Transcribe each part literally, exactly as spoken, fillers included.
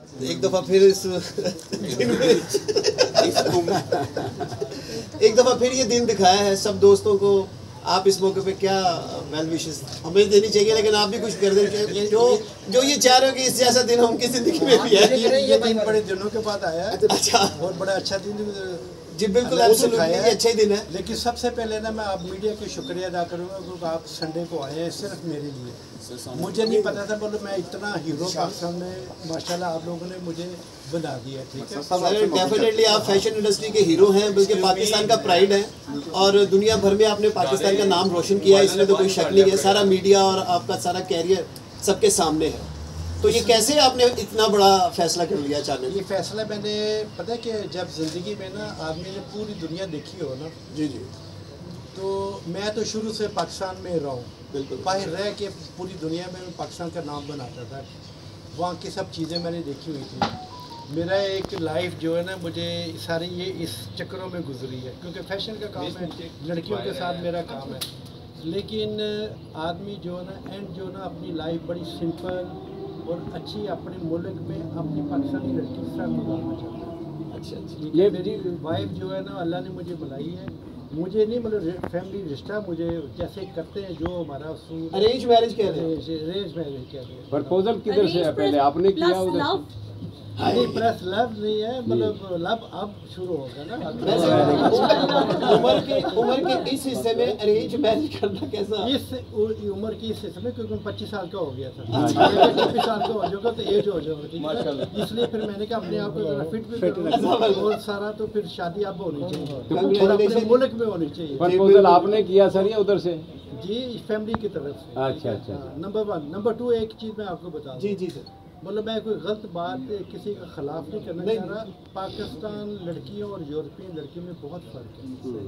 एक दफ़ा फिर इस एक दफ़ा फिर ये दिन दिखाया है सब दोस्तों को। आप इस मौके पे क्या वेल विशेस हमें देनी चाहिए, लेकिन आप भी कुछ कर दें जो जो ये चाह रहे हो कि इस जैसा दिन उनकी ज़िंदगी में भी है। ये दिन बड़े दिनों के बाद आया है। अच्छा, बहुत बड़ा अच्छा दिन जी बिल्कुल एब्सोल्युटली ये अच्छा ही दिन है। लेकिन सबसे पहले ना मैं आप मीडिया की शुक्रिया अदा करूँगा क्योंकि आप संडे को आए हैं सिर्फ मेरे लिए। मुझे नहीं पता था, बोलो मैं इतना हीरो पाकिस्तान में माशाल्लाह आप लोगों ने मुझे बना दिया। ठीक है, डेफिनेटली आप फैशन इंडस्ट्री के हीरो हैं, बल्कि पाकिस्तान का प्राइड है और दुनिया भर में आपने पाकिस्तान का नाम रोशन किया है, इसमें तो कोई शक नहीं है। सारा मीडिया और आपका सारा कैरियर सबके सामने है। तो ये कैसे आपने इतना बड़ा फैसला कर लिया अचानक? ये फैसला मैंने पता है कि जब ज़िंदगी में ना आदमी ने पूरी दुनिया देखी हो ना, जी जी, तो मैं तो शुरू से पाकिस्तान में रहा हूँ, बिल्कुल बाहर रह के पूरी दुनिया में मैं पाकिस्तान का नाम बनाता था। वहाँ की सब चीज़ें मैंने देखी हुई थी। मेरा एक लाइफ जो है ना, मुझे सारी ये इस चक्करों में गुजरी है क्योंकि फैशन का काम है, लड़कियों के साथ मेरा काम है। लेकिन आदमी जो है ना एंड जो ना अपनी लाइफ बड़ी सिंपल और अच्छी अपने मुल्क में अपनी पाकिस्तानी लड़की के साथ गुजारना चाहता है। अच्छा अच्छा, ये मेरी वाइफ जो है ना अल्लाह ने मुझे बुलाई है। मुझे नहीं मतलब फैमिली रिश्ता मुझे जैसे करते हैं जो हमारा अरेंज मैरिज कहते हैं, अरेंज मैरिज कहते हैं। प्रपोजल किधर से है? पहले आपने किया उधर से? नहीं, प्लस लव नहीं है, मतलब लव अब शुरू होगा ना। उम्र के उम्र के इस हिस्से में अरेंज मैरिज करना कैसा? इस उम्र की इस हिस्से में क्योंकि पच्चीस साल का हो गया था, छब्बीस साल का हो जाएगा तो एज हो जाएगा, इसलिए फिर मैंने कहा अपने आप को फिट भी करूँ और सारा, तो फिर शादी अब होनी चाहिए और अपने मुल्क में होनी चाहिए। प्रपोजल आपने किया सर या उधर से? जी, फैमिली की तरफ से। अच्छा अच्छा, नंबर वन। नंबर टू, एक चीज़ मैं आपको बता दूं। जी जी सर, मतलब मैं कोई गलत बात किसी का खिलाफ नहीं करना चाह रहा। पाकिस्तान लड़कियों और यूरोपियन लड़कियों में बहुत फ़र्क है।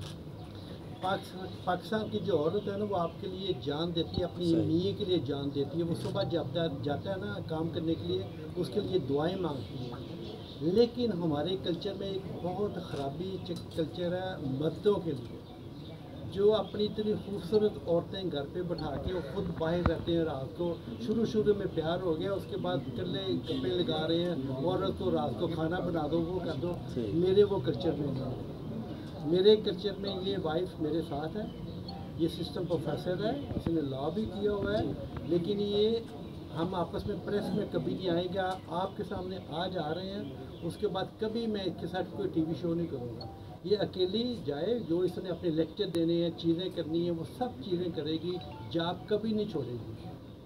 पाकिस्तान की जो औरत है ना, वो आपके लिए जान देती है, अपनी मियाँ के लिए जान देती है। वो सुबह जाता जाता है ना काम करने के लिए, उसके लिए दुआएं मांगती है। लेकिन हमारे कल्चर में एक बहुत ख़राबी कल्चर है मर्दों के लिए, जो अपनी इतनी खूबसूरत औरतें घर पे बैठा के वो खुद बाहर रहते हैं। रात को शुरू शुरू में प्यार हो गया, उसके बाद कल्ले कपड़े लगा रहे हैं, औरत को रात को खाना बना दो, वो कर दो। मेरे वो कल्चर में नहीं है। मेरे कल्चर में ये वाइफ मेरे साथ है, ये सिस्टम प्रोफेसर है, इसने लॉ भी किया हुआ है। लेकिन ये हम आपस में प्रेस में कभी नहीं आएगा। आपके सामने आज आ रहे हैं, उसके बाद कभी मैं इसके साथ कोई टीवी शो नहीं करूँगा। ये अकेली जाए, जो इसने अपने लेक्चर देने हैं, चीज़ें करनी है, वो सब चीज़ें करेगी, जॉब कभी नहीं छोड़ेगी।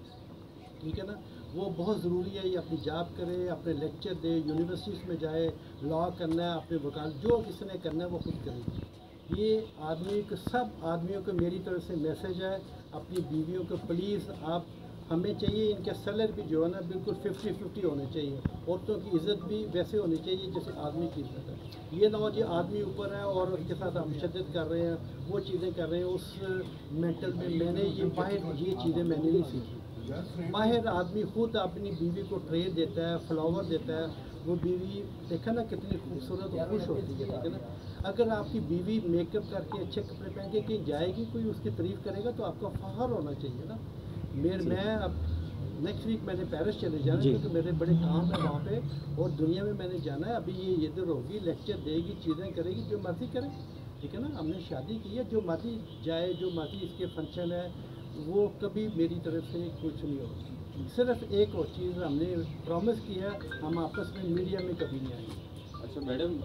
ठीक है ना, वो बहुत ज़रूरी है ये अपनी जॉब करे, अपने लेक्चर दे, यूनिवर्सिटीज़ में जाए, लॉ करना है, अपने वकाल जो इसने करना है वो खुद करेगी। ये आदमी को, सब आदमियों को मेरी तरफ से मैसेज है, अपनी बीवियों को प्लीज़ आप, हमें चाहिए इनके सैलरी भी जो है ना बिल्कुल फिफ्टी फिफ्टी होने चाहिए। औरतों की इज़्ज़त भी वैसे होनी चाहिए जैसे आदमी की इज़्ज़त है। ये ना हो जी आदमी ऊपर है और उसके साथ हम शद्दत कर रहे हैं, वो चीज़ें कर रहे हैं। उस मेंटल में मैंने ये बाहर ये चीज़ें मैंने नहीं सीखी। बाहर आदमी खुद अपनी बीवी को ट्रे देता है, फ्लावर देता है, वो बीवी देखा ना कितनी खूबसूरत और खुश होती है। ठीक है ना, अगर आपकी बीवी मेकअप करके अच्छे कपड़े पहन के कहीं जाएगी, कोई उसकी तारीफ़ करेगा तो आपका फ़ख्र होना चाहिए ना। मेरे मैं अब नेक्स्ट वीक मैंने पेरिस चले जाना है क्योंकि मेरे बड़े काम है वहाँ पे, और दुनिया में मैंने जाना है। अभी ये इधर होगी, लेक्चर देगी, चीज़ें करेगी, जो मर्ज़ी करे। ठीक है ना, हमने शादी की है, जो मर्ज़ी जाए, जो मर्ज़ी इसके फंक्शन है, वो कभी मेरी तरफ से कुछ नहीं होगा। सिर्फ एक और चीज़ हमने प्रॉमिस किया, हम आपस में मीडिया में कभी नहीं आएंगे। अच्छा मैडम,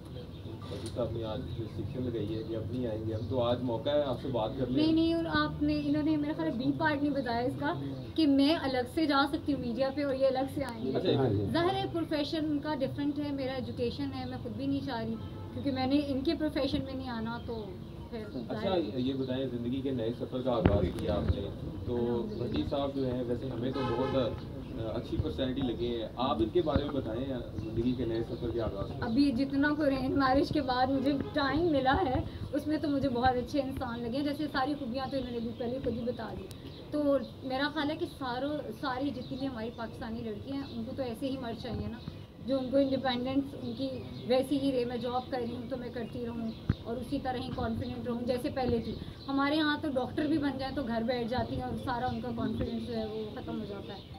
साहब ने आज शिक्षण लगाई है कि अब नहीं आएंगे हम, तो आज मौका है आपसे बात कर लें। नहीं नहीं, और आपने इन्होंने मेरा ख्याल बी पार्ट नहीं बताया इसका कि मैं अलग से जा सकती हूँ मीडिया पे और ये अलग से आएंगे। जाहिर है प्रोफेशन उनका डिफरेंट है, मेरा एजुकेशन है, मैं खुद भी नहीं चाह रही क्योंकि मैंने इनके प्रोफेशन में नहीं आना। तो फिर अच्छा ये बताएं, ज़िंदगी के नए सफ़र का आगाज़ किया आपने, तो भट्टी साहब जो हैं वैसे हमें तो बहुत अच्छी पर्सनैलिटी लगी है, आप इनके बारे में बताएं ज़िंदगी के नए सफ़र के आगाज़। अभी जितना को अरेंज मैरिज के बाद मुझे टाइम मिला है उसमें तो मुझे बहुत अच्छे इंसान लगे, जैसे सारी खूबियाँ तो इन्होंने भी पहले खुद ही बता दी। तो मेरा ख्याल है कि सारों सारी जितनी भी हमारी पाकिस्तानी लड़कियाँ हैं उनको तो ऐसे ही मर्द चाहिए ना, जो उनको इंडिपेंडेंस उनकी वैसी ही रहे। मैं जॉब कर रही हूँ तो मैं करती रहूँ और उसी तरह ही कॉन्फिडेंट रहूँ जैसे पहले थी। हमारे यहाँ तो डॉक्टर भी बन जाए तो घर बैठ जाती हैं और सारा उनका कॉन्फिडेंस जो है वो ख़त्म हो जाता है।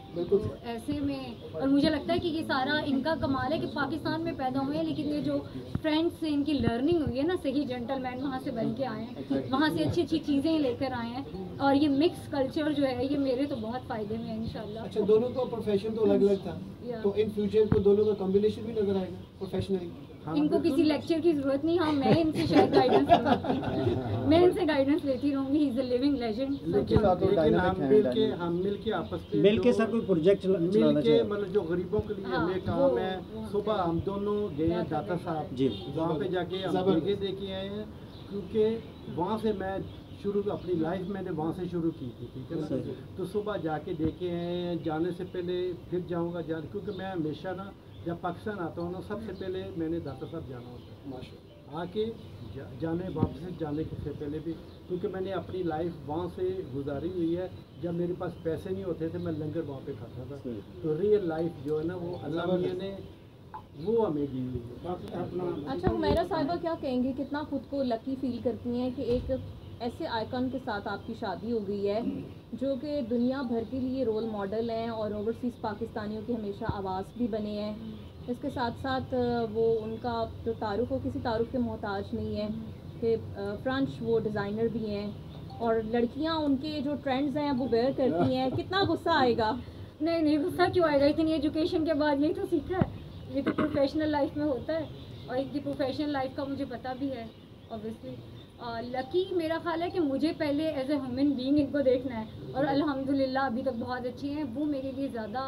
बिल्कुल। तो ऐसे में और मुझे लगता है कि ये सारा इनका कमाल है कि पाकिस्तान में पैदा हुए हैं, लेकिन ये जो फ्रेंड्स से इनकी लर्निंग हुई है ना, सही जेंटलमैन वहाँ से बन के आए हैं, वहाँ से अच्छी अच्छी चीज़ें लेकर आए हैं, और ये मिक्स कल्चर जो है ये मेरे तो बहुत फ़ायदे में है इंशाल्लाह। अच्छा, दोनों का प्रोफेशन तो अलग अलग था, तो इन फ्यूचर को दोनों का कॉम्बिनेशन भी नजर आएगा प्रोफेशनली? इनको किसी लेक्चर की जरूरत नहीं, हाँ मैं इनसे शायद गाइडेंस लूँगी, मैं इनसे गाइडेंस लेती रहूँगी। He is a living legend. लेकिन हम मिल के हम मिल के आपस में मिल के सर कोई प्रोजेक्ट मिल के मतलब जो गरीबों के लिए हमें काम है, सुबह हम दोनों गए हैं दाता साहब जी, वहाँ पे जाके हम देखे देखे आए हैं, क्योंकि वहाँ से मैं शुरू अपनी लाइफ मैंने वहाँ से शुरू की थी, ठीक है ना। तो सुबह जाके देखे हैं, जाने से पहले फिर जाऊँगा जान, क्योंकि मैं हमेशा ना जब पाकिस्तान आता हूँ ना, सबसे पहले मैंने दाता साहब जाना होता है माशा आके जा, जाने वापस जाने से पहले भी, क्योंकि मैंने अपनी लाइफ वहाँ से गुजारी हुई है। जब मेरे पास पैसे नहीं होते थे मैं लंगर वहाँ पे खाता था, तो रियल लाइफ जो है ना वो अल्लाह मियां ने वो हमें दी हुई है। अच्छा हुमैरा साहिबा, क्या कहेंगे, कितना खुद को लकी फील करती हैं कि एक ऐसे आइकन के साथ आपकी शादी हो गई है जो कि दुनिया भर के लिए रोल मॉडल हैं और ओवरसीज़ पाकिस्तानियों की हमेशा आवाज़ भी बने हैं। इसके साथ साथ वो उनका जो तारुफ हो किसी तारुफ के मोहताज नहीं है कि फ्रेंच वो डिज़ाइनर भी हैं, और लड़कियां उनके जो ट्रेंड्स हैं वो वेयर करती हैं। कितना गुस्सा आएगा? नहीं नहीं, गुस्सा क्यों आएगा? इतनी एजुकेशन के बाद यही तो सीखा है, ये तो प्रोफेशनल लाइफ में होता है, और इनकी प्रोफेशनल लाइफ का मुझे पता भी है ऑब्वियसली। लकी मेरा ख्याल है कि मुझे पहले एज ए ह्यूमन बीइंग इनको देखना है, और अल्हम्दुलिल्लाह अभी तक बहुत अच्छी हैं, वो मेरे लिए ज़्यादा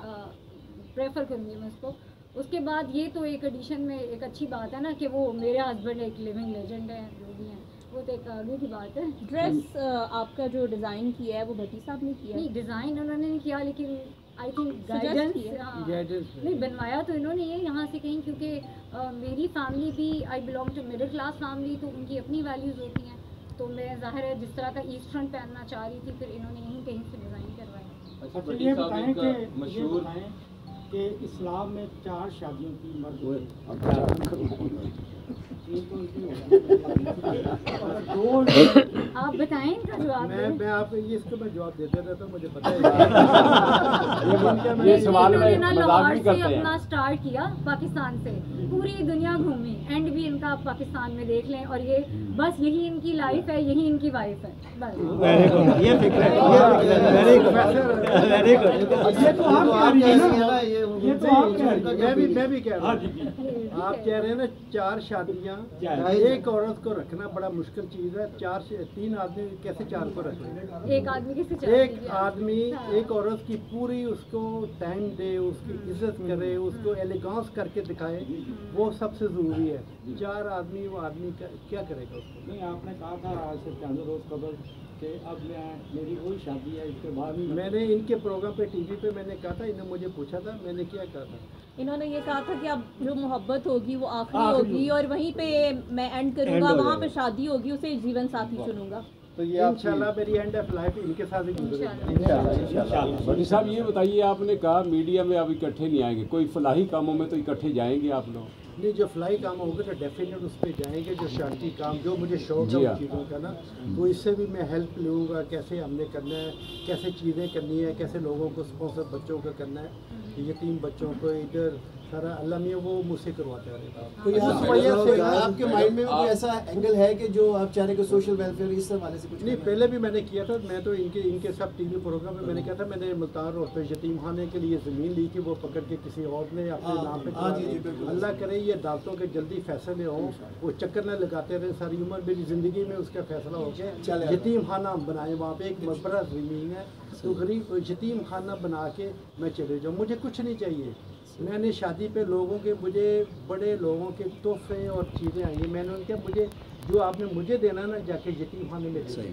प्रेफर करूँगी मैं उसको। उसके बाद ये तो एक एडिशन में एक अच्छी बात है ना कि वो मेरे हस्बैंड एक लिविंग लेजेंड हैं, जो भी हैं, वो तो एक आगे की बात है। ड्रेस आपका जो डिज़ाइन किया है वो भट्टी साहब ने किया? नहीं, डिज़ाइन उन्होंने नहीं किया, लेकिन आई थिंक गाइडेंस नहीं बनवाया तो इन्होंने ये यहाँ से कहीं, क्योंकि uh, मेरी फैमिली भी I belong to middle class family, तो उनकी अपनी वैल्यूज़ होती हैं, तो मैं ज़ाहिर है जिस तरह का ईस्ट फ्रंट पहनना चाह रही थी, फिर इन्होंने यहीं कहीं से डिज़ाइन करवाया। अच्छा, ये बताएं कि मशहूर कि इस्लाम में चार शादियों की मर्द आप बताएं इनका जवाब। मैं मैं आप ये इसको मैं जवाब देते रहता हूँ, मुझे पता है। ये सवाल में लाहौर से अपना स्टार्ट किया, पाकिस्तान से पूरी दुनिया घूमी, एंड भी इनका आप पाकिस्तान में देख लें, और ये बस यही इनकी लाइफ है, यही इनकी वाइफ है बस। ये फिक्र है, वेरी गुड वेरी गुड। ये तो आप कह रही हैं ना, ये तो आप कह रही हैं, मैं भी मैं भी कह रहा हूँ। आप कह रहे हैं ना चार शादियाँ एक औरत को रखना बड़ा मुश्किल चीज़ है। चार से तीन आदमी कैसे चार को रख लें? एक आदमी कैसे चार? एक आदमी एक औरत की पूरी उसको टाइम दे, उसकी इज्जत करे, उसको एलिगेंस करके दिखाए, वो सबसे ज़रूरी है। चार आदमी वो आदमी क्या करेगा उसको? नहीं, आपने कहा था आज से चंद रोज़ कबल कि अब मैं मेरी वही शादी है, इसके बाद मैंने इनके प्रोग्राम पे टीवी पे मैंने कहा था, इन्होंने मुझे पूछा था, मैंने क्या कहा था? इन्होंने ये कहा था कि अब जो मोहब्बत होगी वो आखिरी होगी, और वहीं पे मैं एंड करूँगा, वहाँ पे शादी होगी, उसे जीवन साथी चुनूंगा। तो ये इंशाल्लाह मेरी एंड ऑफ लाइफ इनके साथ ही गुजरेगी इंशाल्लाह। भट्टी साहब, ये बताइए, आपने कहा मीडिया में अब इकट्ठे नहीं आएंगे, कोई फलाही कामों में तो इकट्ठे जाएंगे आप लोग? नहीं, जो फ्लाई काम होगा तो डेफिनेट उस पर जाएंगे। जो शांति काम जो मुझे शौक है उन चीज़ों का ना, तो इससे भी मैं हेल्प लूँगा, कैसे हमने करना है, कैसे चीज़ें करनी है, कैसे लोगों को स्पॉन्सर बच्चों का करना है, यतीम बच्चों को इधर सारा अल्लाह मियां वो मुझसे करवाते रहेगा। कोई आपके माइंड में कोई ऐसा एंगल है कि जो आप चाह रहे हो सोशल वेलफेयर इस वाले से कुछ? नहीं, पहले भी मैंने किया था। मैं तो इनके इनके सब टीवी प्रोग्राम में मैंने किया था। मैंने मुल्तान रोड पे यतीम खाने के लिए ज़मीन ली थी, वो पकड़ के किसी और ने अपने नाम पे। अल्लाह करे ये अदालतों के जल्दी फैसले हों, वो चक्कर न लगाते रहे सारी उम्र। मेरी ज़िंदगी में उसका फैसला हो गया, यतीम खाना हम बनाए, वहाँ पे एक मकबरा ज़मीन है, तो गरीब यतीम खाना बना के मैं चले जाऊँ। मुझे कुछ नहीं चाहिए। मैंने शादी पे लोगों के, मुझे बड़े लोगों के तोहफे और चीज़ें आई हैं। मैंने उनके मुझे जो आपने मुझे देना ना, जाके यतीम खाने में दे।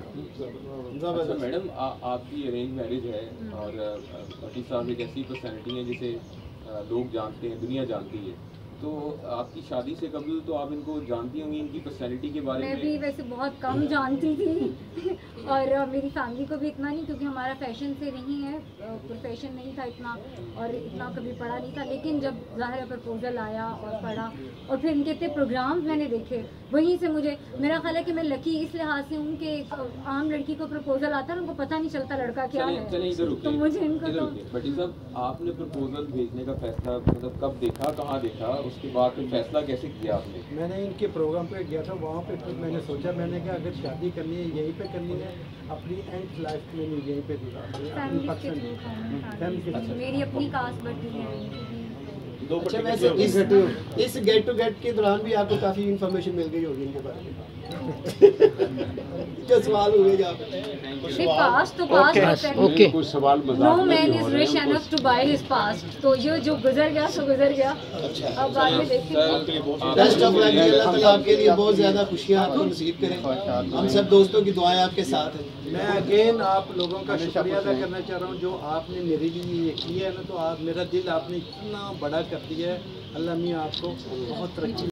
अच्छा मैडम, आपकी अरेंज मैरिज है, और भट्टी साहब एक ऐसी पर्सनैलिटी है जिसे लोग जानते हैं, दुनिया जानती है, तो आपकी शादी से कबल तो आप इनको जानती होंगी, इनकी पर्सनैलिटी के बारे में? मैं भी वैसे बहुत कम जानती थी और uh, मेरी फैमिली को भी इतना नहीं, क्योंकि हमारा फैशन से नहीं है, प्रोफेशन नहीं था इतना और इतना कभी पढ़ा नहीं था। लेकिन जब ज़ाहिर प्रपोज़ल आया और पढ़ा और फिर इनके इतने प्रोग्राम्स मैंने देखे, वहीं से मुझे मेरा ख्याल है कि मैं लकी इस लिहाज से हूँ कि आम लड़की को प्रपोज़ल आता है, उनको पता नहीं चलता लड़का क्या चले, है। चले इधर तो मुझे इनको तो भट्टी साहब, आपने प्रपोजल भेजने का फैसला मतलब कब देखा, कहाँ देखा, उसके बाद फिर फैसला कैसे किया आपने? मैंने इनके प्रोग्राम पे गया था, वहाँ पे फिर मैंने सोचा, मैंने कहा अगर शादी करनी है यहीं पे करनी है, अपनी एंड लाइफ में नहीं यहीं पे फैमिली के थ्रू फैमिली मेरी अपनी कास्ट बढ़ती है। अच्छा, वैसे इस इस गेट टू गेट के दौरान भी आपको काफ़ी इन्फॉर्मेशन मिल गई होगी इनके बारे में। क्या सवाल हुए जहाँ पे? पास्ट तो पास्ट होता है। ओके, कुछ सवाल नो मजाक में मैन भी हो इज रहे रिच हैं, enough to buy his past. तो ये जो गुजर गया सो गुजर गया। अच्छा, अब बाद में देखेंगे। बेस्ट ऑफ लक, अल्लाह ताला आपके लिए बहुत ज़्यादा खुशियाँ आपको नसीब करें। हम सब दोस्तों की दुआएं आपके साथ हैं। मैं अगेन आप लोगों का शुक्रिया अदा करना चाह रहा हूँ, जो आपने मेरे लिए ये किया है ना, तो आप मेरा दिल आपने इतना बड़ा कर दिया है। अल्लाह मियाँ आपको बहुत तरक्की